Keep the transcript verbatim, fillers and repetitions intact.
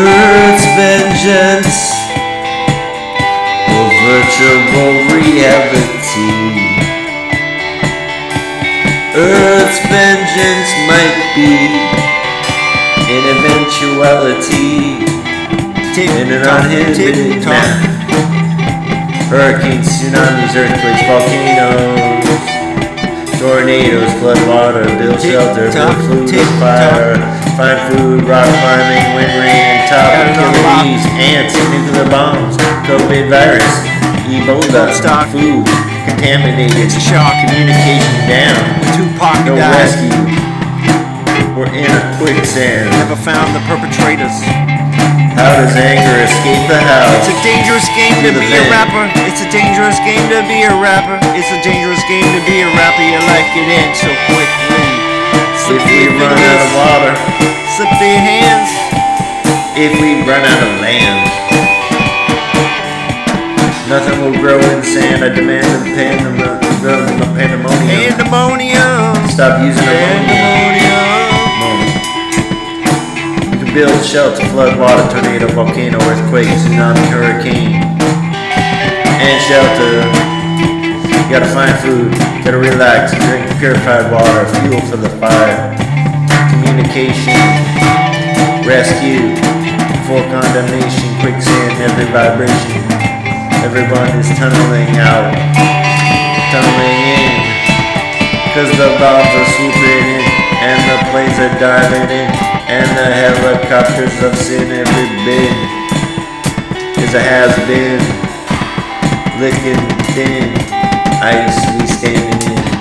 Earth's vengeance, or virtual reality. Earth's vengeance might be an eventuality in an uninhibited manner. Hurricanes, tsunamis, earthquakes, volcanoes, tornadoes, flood water, build shelter, build food, build fire, find food, rock climbing, wind rain, top killer bees, ants, nuclear bombs, COVID virus, Ebola, food, contaminated, It's a shock. communication down, Tupac no died. rescue, we're in a quicksand. Never found the perpetrators. How does anger escape the house? It's a dangerous game to be a rapper. It's a dangerous game to be a rapper. It's a dangerous game to be a rapper. Your life could end so quickly. If we run out of water, slip their hands. if we run out of land, nothing will grow in sand. I demand the pandemonium. Pandemonium. Pandemonium. Stop using ammonia. Build shelter, flood, water, tornado, volcano, earthquake, tsunami, hurricane, and shelter. You gotta find food, gotta relax, drink purified water, fuel for the fire, communication, rescue, before condemnation, quicksand, every vibration. Everyone is tunneling out, tunneling in, cause the bombs are swooping in, and the planes are diving in. And the helicopters of sin, every bit is a has-been, licking thin ice we standing in.